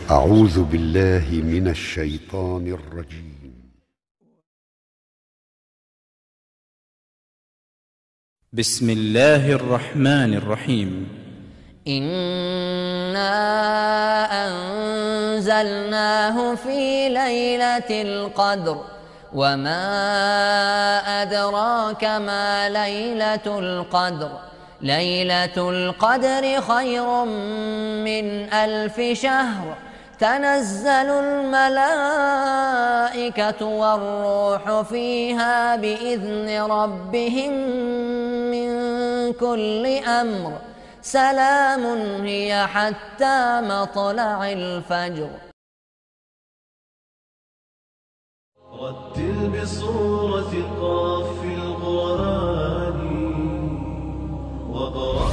أعوذ بالله من الشيطان الرجيم. بسم الله الرحمن الرحيم. إنا أنزلناه في ليلة القدر وما أدراك ما ليلة القدر ليلة القدر خير من 1000 شهر تنزل الملائكة والروح فيها بإذن ربهم من كل أمر سلام هي حتى مطلع الفجر. رتل بصورة قاف في القرآن وقرأ